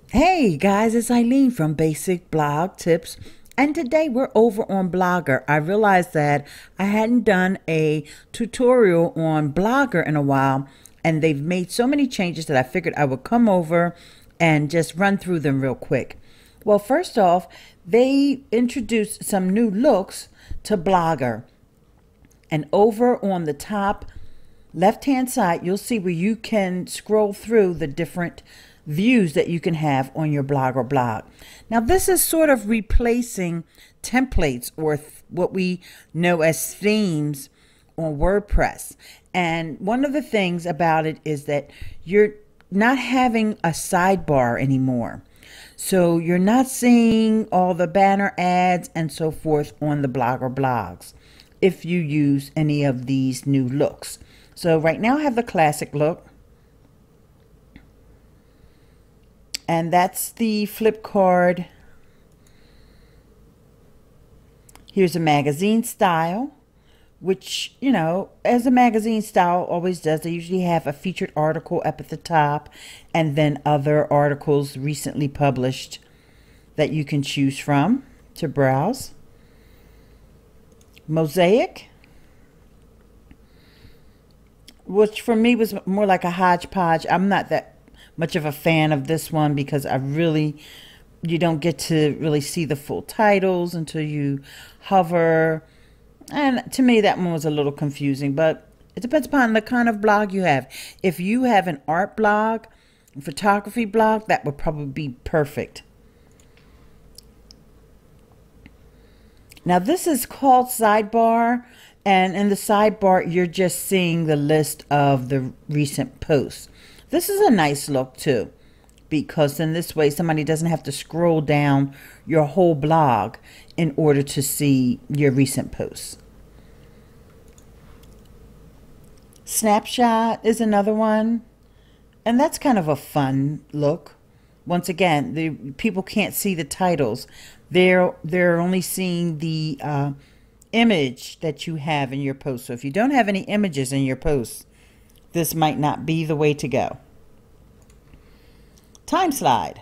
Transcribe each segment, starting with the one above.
Hey guys, it's Ileane from Basic Blog Tips, and today we're over on Blogger. I realized that I hadn't done a tutorial on Blogger in a while, and they've made so many changes that I figured I would come over and just run through them real quick. Well, first off, they introduced some new looks to Blogger, and over on the top left hand side you'll see where you can scroll through the different views that you can have on your blog or blog. Now this is sort of replacing templates or what we know as themes on WordPress. And one of the things about it is that you're not having a sidebar anymore. So you're not seeing all the banner ads and so forth on the blog or blogs if you use any of these new looks. So right now I have the classic look. And that's the flip card. Here's a magazine style, which, you know, as a magazine style always does, they usually have a featured article up at the top and then other articles recently published that you can choose from to browse. Mosaic, which for me was more like a hodgepodge. I'm not that much of a fan of this one because you don't get to really see the full titles until you hover. And to me, that one was a little confusing, but it depends upon the kind of blog you have. If you have an art blog, a photography blog, that would probably be perfect. Now this is called sidebar, and in the sidebar, you're just seeing the list of the recent posts. This is a nice look too, because in this way somebody doesn't have to scroll down your whole blog in order to see your recent posts. Snapshot is another one, and that's kind of a fun look. Once again, the people can't see the titles. They're only seeing the image that you have in your post. So if you don't have any images in your posts, this might not be the way to go. Time slide.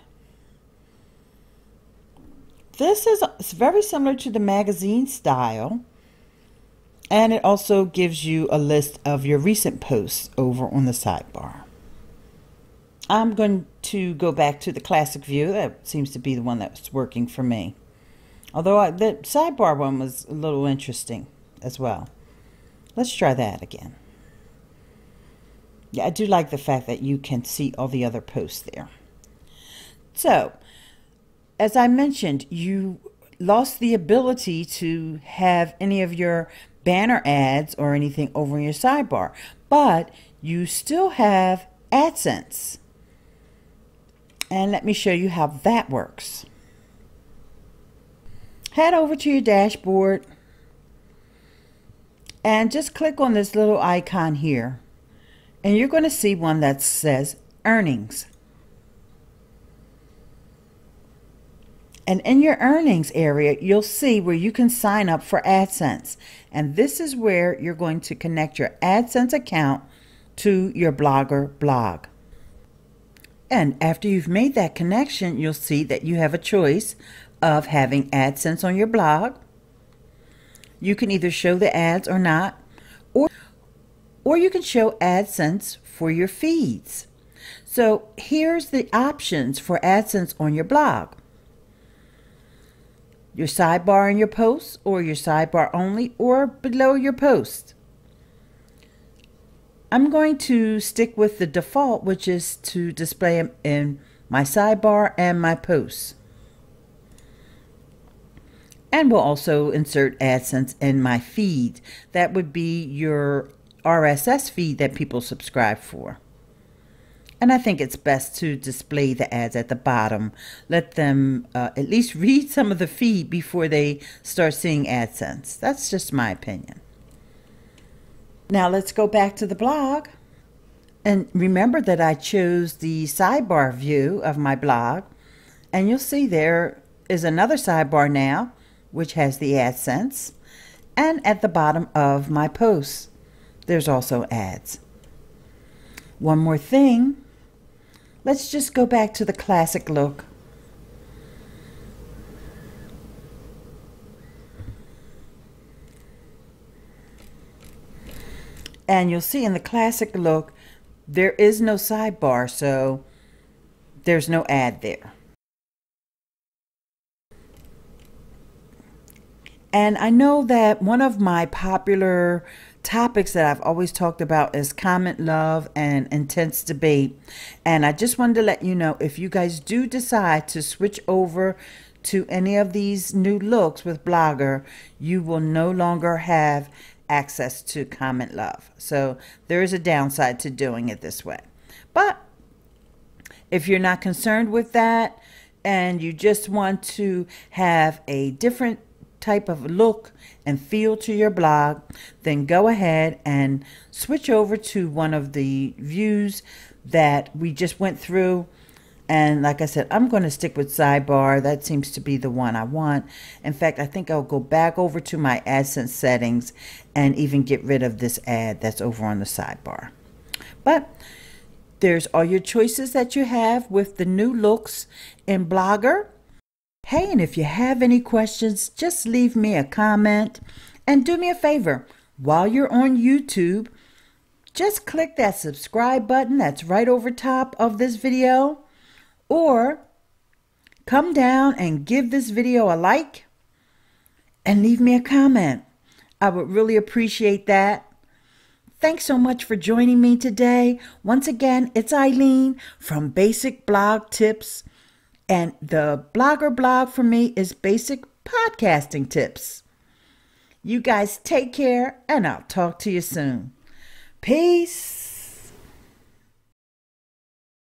This is very similar to the magazine style, and it also gives you a list of your recent posts over on the sidebar. I'm going to go back to the classic view. That seems to be the one that's working for me. Although the sidebar one was a little interesting as well. Let's try that again. Yeah, I do like the fact that you can see all the other posts there. So, as I mentioned, you lost the ability to have any of your banner ads or anything over in your sidebar, but you still have AdSense. And let me show you how that works. Head over to your dashboard and just click on this little icon here. And you're going to see one that says earnings. And in your earnings area, you'll see where you can sign up for AdSense. And this is where you're going to connect your AdSense account to your Blogger blog. And after you've made that connection, you'll see that you have a choice of having AdSense on your blog. You can either show the ads or not, or you can show AdSense for your feeds. So here's the options for AdSense on your blog. Your sidebar in your posts, or your sidebar only, or below your post. I'm going to stick with the default, which is to display them in my sidebar and my posts. And we'll also insert AdSense in my feed. That would be your RSS feed that people subscribe for. And I think it's best to display the ads at the bottom. Let them at least read some of the feed before they start seeing AdSense. That's just my opinion. Now let's go back to the blog. And remember that I chose the sidebar view of my blog. And you'll see there is another sidebar now, which has the AdSense. And at the bottom of my posts, there's also ads. One more thing. let's just go back to the classic look. And you'll see in the classic look, there is no sidebar, so there's no ad there. And I know that one of my popular topics that I've always talked about is comment love and intense debate. And I just wanted to let you know, if you guys do decide to switch over to any of these new looks with Blogger, you will no longer have access to comment love. So there is a downside to doing it this way. But if you're not concerned with that and you just want to have a different type of look and feel to your blog, then go ahead and switch over to one of the views that we just went through. And like I said, I'm going to stick with sidebar. That seems to be the one I want. In fact, I think I'll go back over to my AdSense settings and even get rid of this ad that's over on the sidebar. But there's all your choices that you have with the new looks in Blogger. Hey, and if you have any questions, just leave me a comment. And do me a favor, while you're on YouTube, just click that subscribe button that's right over top of this video. Or come down and give this video a like and leave me a comment. I would really appreciate that. Thanks so much for joining me today. Once again, it's Ileane from Basic Blog Tips. And the Blogger blog for me is Basic Podcasting Tips. You guys take care, and I'll talk to you soon. Peace.